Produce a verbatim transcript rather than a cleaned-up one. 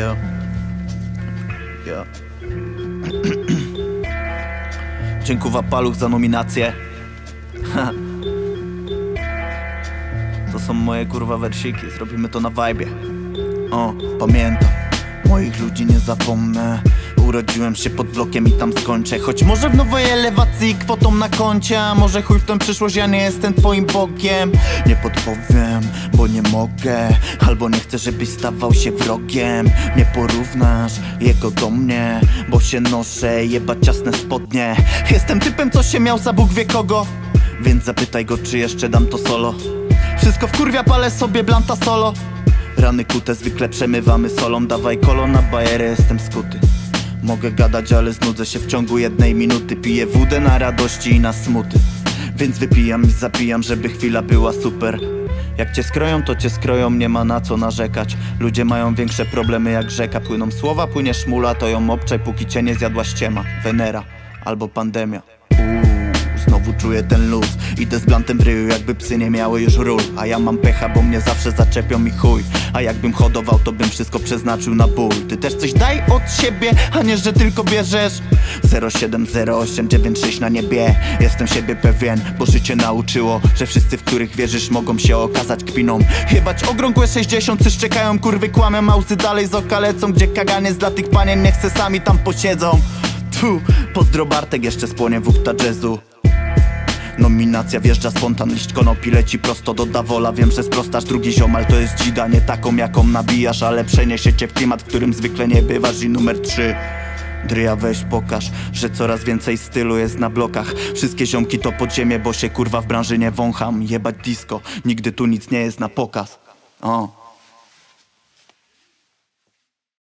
Yo. Yo. Dziękuję Paluch za nominację. To są moje kurwa wersiki, zrobimy to na vibe. O, pamiętam, moich ludzi nie zapomnę. Urodziłem się pod blokiem i tam skończę. Choć może w nowej elewacji kwotą na koncie, a może chuj w tę przyszłość, ja nie jestem twoim bogiem. Nie podpowiem, bo nie mogę, albo nie chcę, żebyś stawał się wrogiem. Nie porównasz jego do mnie, bo się noszę, jebać ciasne spodnie. Jestem typem, co się miał za Bóg wie kogo, więc zapytaj go, czy jeszcze dam to solo. Wszystko wkurwia, palę sobie blanta solo. Rany kute zwykle przemywamy solą. Dawaj kolo na bajerę, jestem skuty. Mogę gadać, ale znudzę się w ciągu jednej minuty. Piję wódę na radości i na smuty, więc wypijam i zapijam, żeby chwila była super. Jak cię skroją, to cię skroją, nie ma na co narzekać. Ludzie mają większe problemy jak rzeka. Płyną słowa, płynie szmula, to ją obczaj, póki cię nie zjadła ściema. Wenera albo pandemia. Uuu, znowu czuję ten luz. Idę z blantem w ryju, jakby psy nie miały już ról. A ja mam pecha, bo mnie zawsze zaczepią i chuj. A jakbym hodował, to bym wszystko przeznaczył na ból. Ty też coś daj od siebie, a nie, że tylko bierzesz. Zero siedem zero osiem dziewięć sześć na niebie. Jestem siebie pewien, bo życie nauczyło, że wszyscy, w których wierzysz, mogą się okazać kpiną. Jebać okrągłe sześćdziesiąt, szczekają, kurwy kłamią, a łzy dalej z oka lecą. Gdzie kaganiec dla tych panien, niech se sami tam posiedzą. Tu, pozdro Bartek, jeszcze spłonie wódka jazzu. Nominacja wjeżdża spontan, liść konopi leci prosto do Dawola. Wiem, że sprostasz, drugi ziomal to jest dzida, nie taką jaką nabijasz, ale przeniesie cię w klimat, w którym zwykle nie bywasz. I numer trzy. Dryja, weź pokaż, że coraz więcej stylu jest na blokach. Wszystkie ziomki to podziemie, bo się kurwa w branży nie wącham. Jebać disco, nigdy tu nic nie jest na pokaz. O.